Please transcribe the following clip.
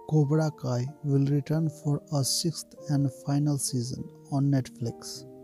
Cobra Kai will return for a sixth and final season on Netflix.